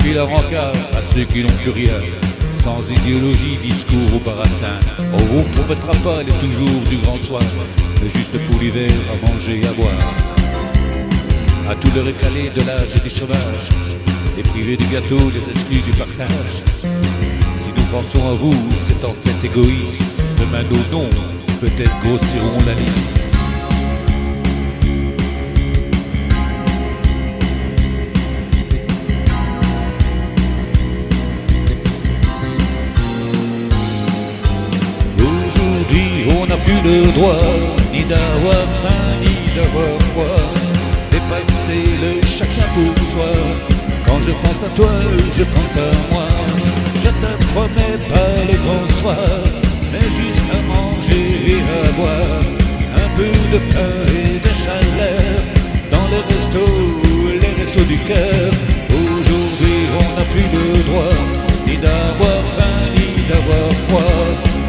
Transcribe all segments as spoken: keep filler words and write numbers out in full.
puis la rancard à ceux qui n'ont plus rien. Sans idéologie, discours au baratin. On vous promettra pas les toujours du grand soir, mais juste pour l'hiver à manger et à boire. À tous les recalés de l'âge et du chômage, les privés du gâteau, les exclus du partage. Si nous pensons à vous, c'est en fait égoïste. Demain nos noms, peut-être grossiront la liste. On n'a plus le droit ni d'avoir faim ni d'avoir froid, dépasser le chacun pour soi. Quand je pense à toi, je pense à moi. Je te promets pas le grand soir, mais juste à manger et à boire. Un peu de pain et de chaleur dans les restos, les restos du cœur. Aujourd'hui on n'a plus le droit ni d'avoir faim ni d'avoir froid.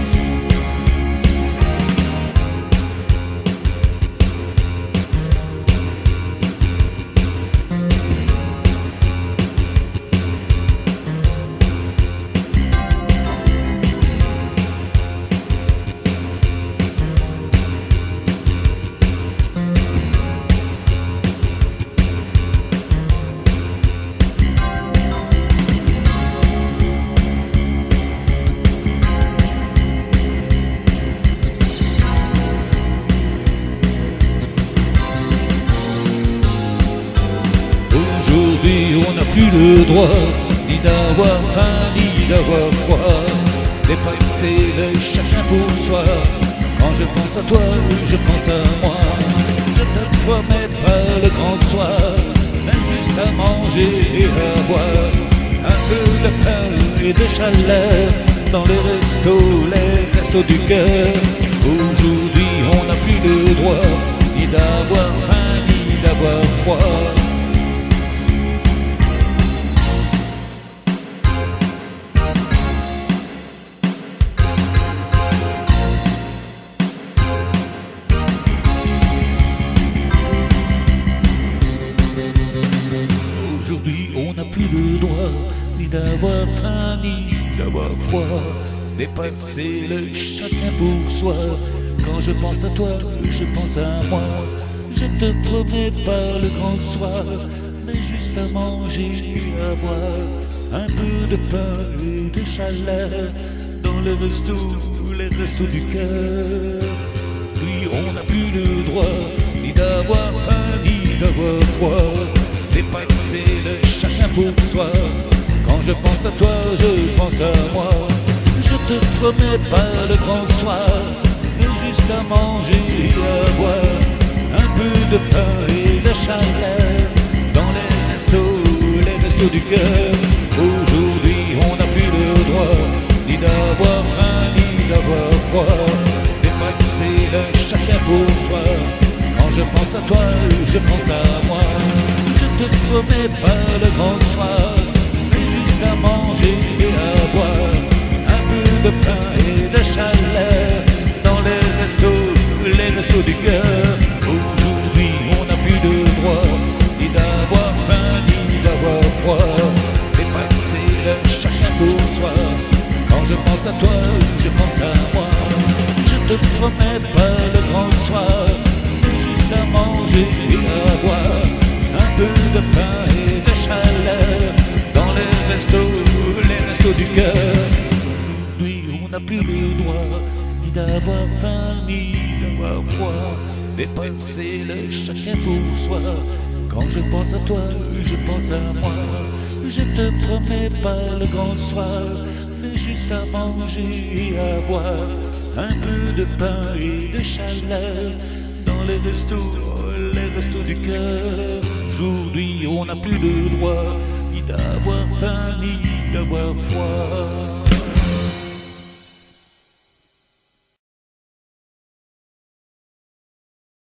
On n'a plus le droit ni d'avoir faim ni d'avoir froid, dépasser le chacun pour soi. Quand je pense à toi, je pense à moi. Je ne promets pas le grand soir, mais juste à manger et à boire. Un peu de pain et de chaleur dans les restos, les restos du cœur. Aujourd'hui on n'a plus le droit ni d'avoir faim ni d'avoir froid. Aujourd'hui on n'a plus le droit ni d'avoir faim ni d'avoir froid, dépasser le chacun pour soi. Quand je pense à toi, je pense à moi. Je te promets pas le grand soir, mais juste à manger et à boire. Un peu de pain et de chaleur dans les restos, les restos du cœur. Oui, on n'a plus le droit ni d'avoir faim ni d'avoir froid, dépasser le chacun pour soi. Quand je pense à toi, je pense à moi. Je te promets pas le grand soir, mais juste à manger et à boire. Un peu de pain et de chaleur dans les restos, les restos du cœur. Aujourd'hui on n'a plus le droit ni d'avoir faim ni d'avoir froid, dépasser le chacun pour soi. Quand je pense à toi, je pense à moi. Je te promets pas le grand soir, mais juste à manger et à boire. Un peu de pain et de chaleur dans les restos, les restos du cœur. Aujourd'hui on n'a plus de droit ni d'avoir faim ni d'avoir froid, dépasser le chacun pour soi. Quand je pense à toi, je pense à moi. Je te promets pas le grand soir, mais juste à manger et à boire. Un peu de pain et de chaleur dans les restos, les restos du cœur. Aujourd'hui on n'a plus le droit ni d'avoir faim ni d'avoir froid, dépasser le chacun pour soi. Quand je pense à toi, je pense à moi. Je te promets pas le grand soir, mais juste à manger et à boire. Un peu de pain et de chaleur dans les restos, les restos du cœur. Aujourd'hui on n'a plus le droit ni d'avoir faim ni d'avoir froid.